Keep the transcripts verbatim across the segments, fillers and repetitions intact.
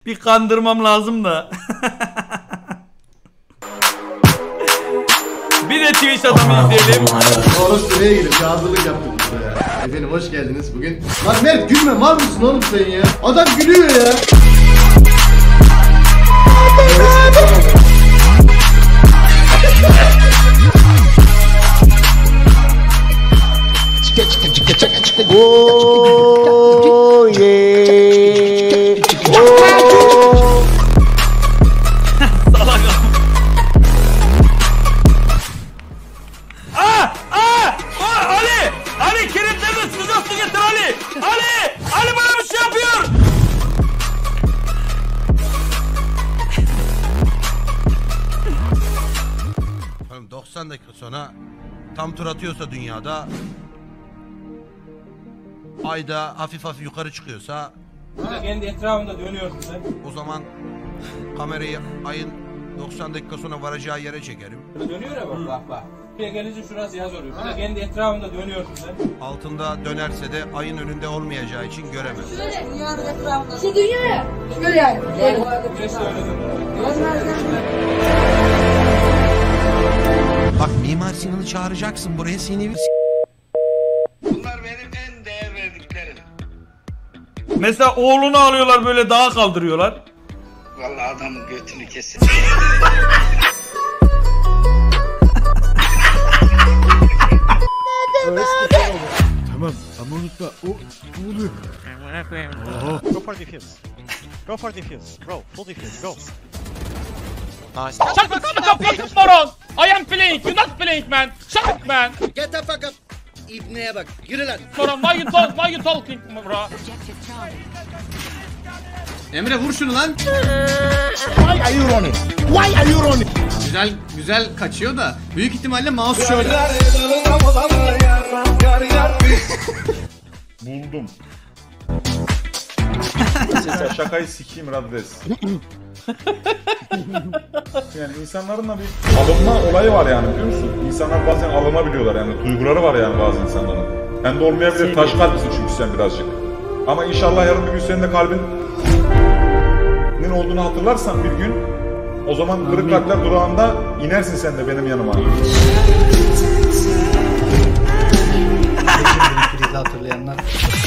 Bir kandırmam lazım da. Bir de Twitch adamı izleyelim. Orası nereye gidelim? Hazırlık yaptık burada ya. Efendim hoş geldiniz bugün. Lan Mert gülme, var mısın oğlum sen ya? Adam gülüyor ya. Oh yeah. Oh. Salak. Aa! Aa! Aa! Ali! Ali kilitlerini sıcak su getir Ali! Ali! Ali bana bir şey yapıyor! doksan dakika sonra tam tur atıyorsa dünyada, ayda hafif hafif yukarı çıkıyorsa, kendi etrafında dönüyorsun sen. o zaman kamerayı ayın doksan dakika sonra varacağı yere çekerim. Dönüyor ya bak bak bak. Buraya gelince şurası yaz oluyor. Burada kendi etrafında dönüyorsun sen. Altında dönerse de ayın önünde olmayacağı için göremez. Şöyle dünyanın etrafında. İşte dünya ya. Şöyle yani. Güneş de öyle dönüyor. Bak Mimar Sinan'ı çağıracaksın buraya, seni bir Bunlar benim en değer verdiklerim. Mesela oğlunu alıyorlar böyle dağa kaldırıyorlar. Vallahi adamın götünü kesin. Tamam ama unutma o ne oluyor? Go for defense. Go for defense. Bro, full defense. Go. Shut the fuck up, moron! I am playing, you not playing man. Shut up man. Get the fuck up. İbneye bak. Yürü lan. Moron, why you talk, why you talking bro? Emre vur şunu lan. Why are you running? Why are you running? Güzel güzel kaçıyor da büyük ihtimalle mouse şöyle. Buldum. Sen şakayı sikeyim Raddes. Yani insanların da bir alınma olayı var yani, biliyor musun? İnsanlar bazen alınabiliyorlar yani, duyguları var yani bazı insanların. Hem de olmayabilir, taş kalplisin çünkü sen birazcık. Ama inşallah yarın bir gün senin de kalbinin olduğunu hatırlarsan bir gün, o zaman kırık kalpler durağında inersin sen de benim yanıma. Krizi hatırlayanlar.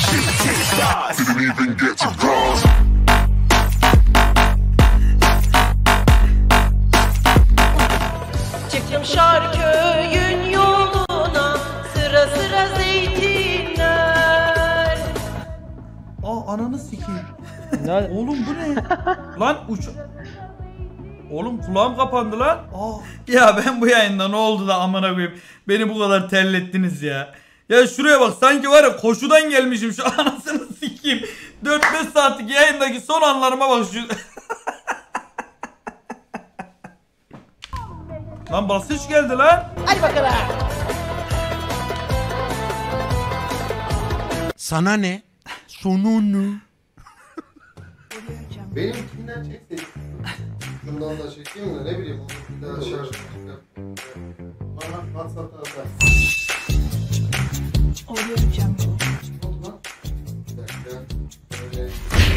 Çıktım Şarköy'ün yoluna, sıra sıra zeytinler. Aa ananı sikeyim. Oğlum bu ne? Lan uç... Oğlum kulağım kapandı lan. Aa. Ya ben bu yayında ne oldu da amına koyayım. Beni bu kadar terlettiniz ya. Ya şuraya bak, sanki var ya koşudan gelmişim şu anasını sikeyim. dört beş saatlik yayındaki son anlarıma bak şu. Lan basış geldi lan. Hadi bakalım. Sana ne? Sonunu. Benimkinden çektik. Şundan da çekeyim de ne bileyim. Bir daha şarj. Bana WhatsApp'ta atar. Oluyor canım. Oldu lan. Bir dakika. Böyle.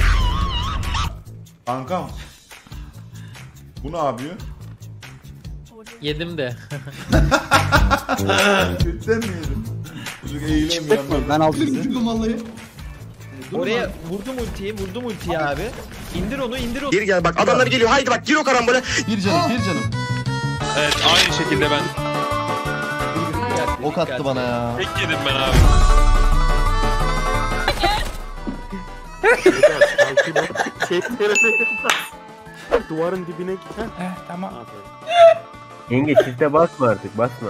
Kankam. Bu ne yapıyor? Yedim de. Kötüden mi yedin? Çocuk eğilemiyor ama. Ben aldım. Çünkü vallahi. Oraya vurdum ultiyi, vurdum ultiyi abi. İndir onu, indir onu. Geri gel bak, adamlar geliyor. Haydi bak, gir o karambole. Bir canım, bir canım. Evet, aynı şekilde ben. Ok attı bana ya. Tek yedim ben abi. Duvarın dibine git. Heh, tamam. Yenge çifte basma artık, basma.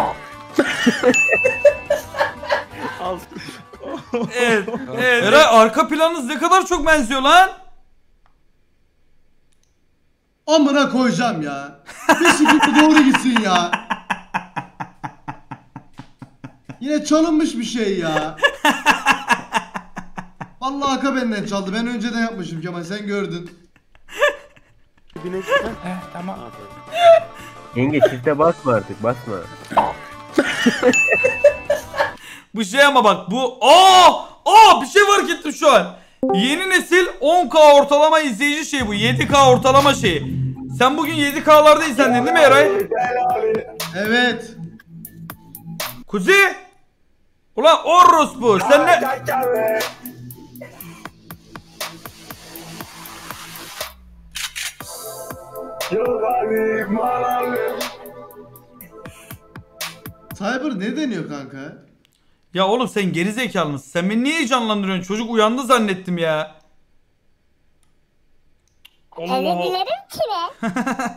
Evet. Evet. Eray arka planınız ne kadar çok benziyor lan. Amına koyacağım ya. Bir şekilde doğru gitsin ya. Yine çalınmış bir şey ya. Vallahi Aka benden çaldı. Ben önceden yapmışım Kemal, sen gördün. Heh, tamam. Yenge çifte basma artık, basma. Bu şey ama bak bu. Aa! Aa bir şey fark ettim şu an. Yeni nesil on K ortalama izleyici şey bu. yedi K ortalama şeyi. Sen bugün yedi K'larda izlendin değil mi Eray? Evet. Kuzi. Ulan orospu. Sen ne? Cyber ne deniyor kanka? Ya oğlum sen gerizekalı mısın? Sen beni niye heyecanlandırıyorsun? Çocuk uyandı zannettim ya. Allah Allah. ki ne?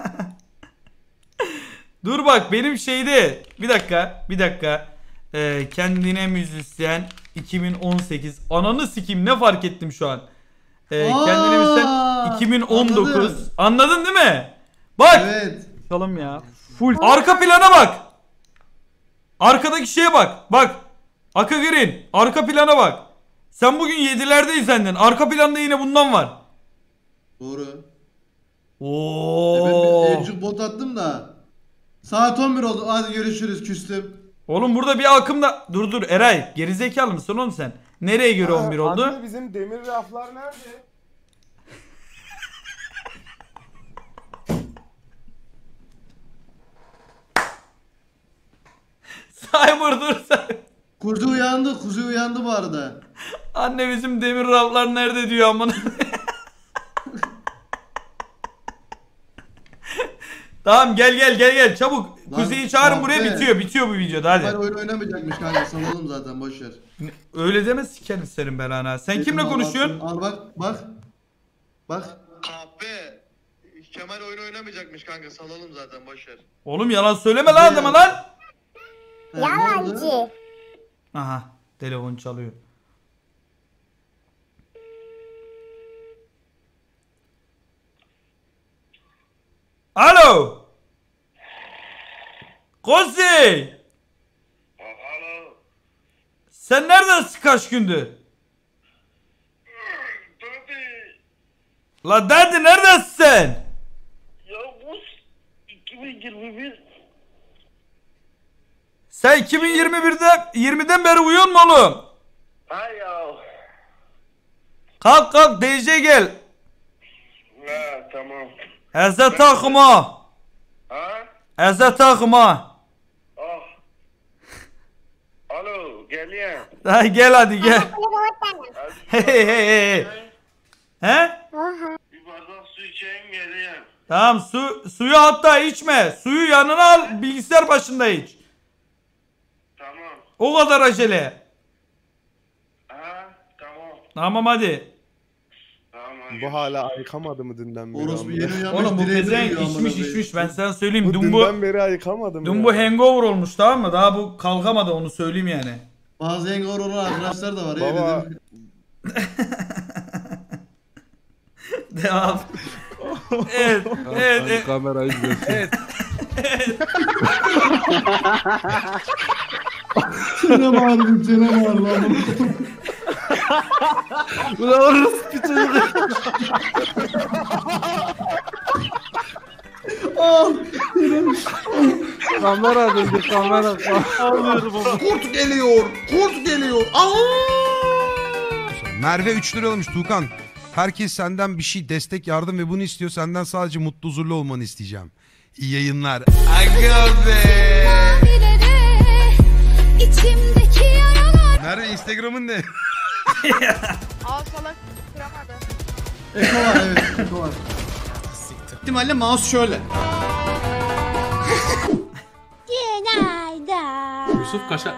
Dur bak benim şeyde. Bir dakika. Bir dakika. Ee, kendine müzisyen iki bin on sekiz. Ananı sikeyim ne fark ettim şu an. Ee, Aa, kendine müzisyen iki bin on dokuz. anladım. Anladın değil mi? Bak. Evet. Bakalım ya. Full. Arka plana bak. Arkadaki şeye bak. Bak. Aka Green. Arka plana bak. Sen bugün yedilerde izlendin. Arka planda yine bundan var. Doğru. Oo. E ben bir evcik bot attım da. Saat on bir oldu. Hadi görüşürüz. Küstüm. Oğlum burada bir akımda... Dur dur Eray. Gerizekalı mısın oğlum sen? Nereye göre on bir oldu? Anne bizim demir raflar nerede? Cyber dur sen. Kuzu uyandı. Kuzu uyandı bu arada. Anne bizim demir raflar nerede diyor amına. Tamam gel gel gel gel çabuk. Lan, Kuzeyi çağırın abi. buraya bitiyor. Bitiyor bu videoda hadi. Ben oyun oynamayacakmış kanka. Salalım zaten boşver. Öyle deme sikerim senin belanı. Sen kimle Al, konuşuyorsun? Al bak bak. Bak. Kahpe. Kemal oyun oynamayacakmış kanka, salalım zaten, boşver. Oğlum yalan söyleme lan adama lan. Yalancı. Aha telefon çalıyor. Alo. Kuzey. Alo. Sen neredesin kaç gündür? Tabii. La derdi neredesin sen? Ya bu iki bin yirmi bir. Sen iki bin yirmi birde yirmiden beri uyuyor mu oğlum? Ha ya. Kalk kalk D J gel. Ha tamam. Eze takma. Ha? Eze takma. Ah. Alo, geliyorum. Ha, gel hadi gel. Hey hey hey hey. He? Bir bardak su içeyim, geliyorum. Tamam su suyu hatta içme. Suyu yanına al bilgisayar başında iç. Tamam. O kadar acele. Ha tamam. Tamam hadi. Tamam. Bu hala ayıkamadı mı dünden beri? Orospu amına? yeni uyanmış. Oğlum bu direğe pezevenk dönüyor amına içmiş koyayım. içmiş ben sana söyleyeyim. Bu Dün bu dünden beri ayıkamadı mı dün ya? bu hangover olmuş tamam mı? Daha bu kalkamadı onu söyleyeyim yani. Bazı hangover olan arkadaşlar da var. Baba. Baba. Devam. Evet, evet, evet. Kamerayı Evet. Çene bağırdım, çene bağırdım lan. Ulan orası bir çocuk. Kamera döndü kamera. Kurt geliyor. Kurt geliyor. Aa! Merve üç lira almış Tuğkan. Herkes senden bir şey, destek, yardım ve bunu istiyor. Senden sadece mutlu, huzurlu olmanı isteyeceğim. İyi yayınlar. Aga be. Merve Instagram'ın ne? Al salak kıramadı. Eko var evet, eko var. İhtimalle mouse şöyle. Günaydın. Yusuf Kaşar.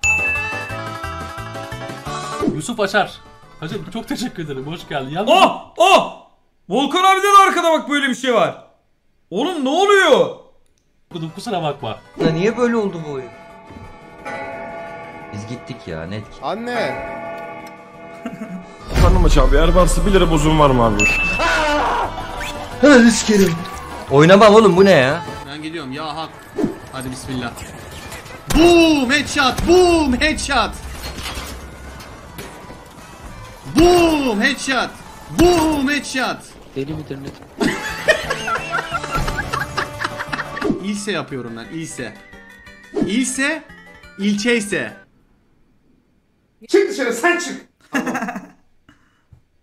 Yusuf Açar. Hacım çok teşekkür ederim. Hoş geldin. Yalnız Oh! Oh! Volkan abi de arkada bak böyle bir şey var. Oğlum ne oluyor? okudum kusura bakma. Ya niye böyle oldu bu oyun? Biz gittik ya net. Anne. Karnım aç abi. Eğer varsa bir lira bozum var mı abi? Hadi sikerim. Oynamam oğlum bu ne ya? Ben gidiyorum ya hak. Hadi bismillah. Boom headshot. Boom headshot. Boom headshot. Boom headshot. Deli midir ne? İlse yapıyorum ben ilse. İlse, ilçeyse. Çık dışarı sen çık.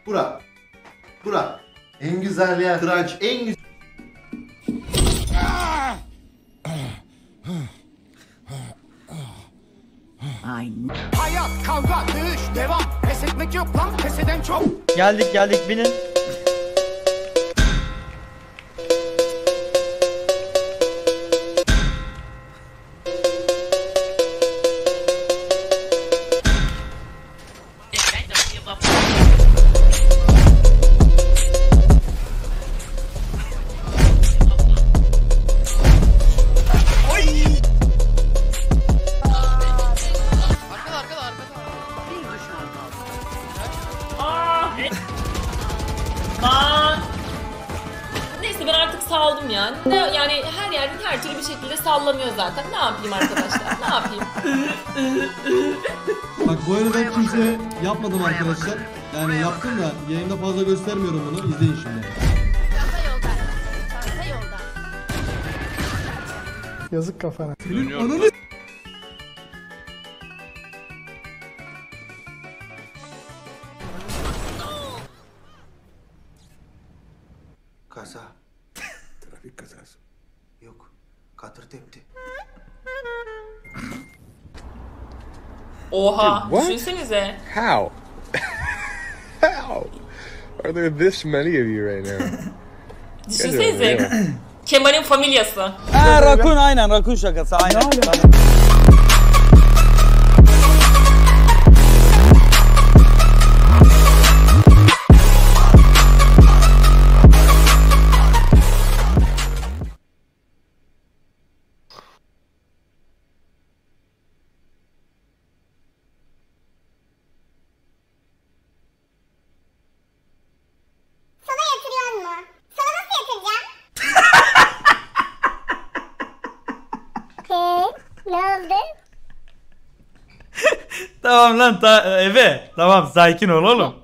Bura. Bura. En güzel yer. Crunch. En güzel. Hayat, kavga, dövüş, devam. Pes etmek yok lan, pes eden çok. Geldik geldik binin. Arkada arkada arkada. Aa! Neyse ben artık saldım ya. Ne, yani her yerde her türlü bir şekilde sallanıyor zaten. Ne yapayım arkadaşlar? Ne yapayım? Bak bu arada ben kimse yapmadım arkadaşlar. Yani yaptım da yayında fazla göstermiyorum bunu. İzleyin şimdi. Çanta yolda. Çanta yolda. Yazık kafana. Dönüyorum. Kaza. Trafik kazası. Yok. Katır tepti. Oha, düşünsenize. How? How? Are there this many of you right now? Düşünsenize. Kemal'in familyası. Ha rakun aynen rakun şakası aynen. Sana yatırıyor mu? Sana nasıl yatıracağım? Ne oldu? Tamam lan ta eve. Tamam sakin ol oğlum.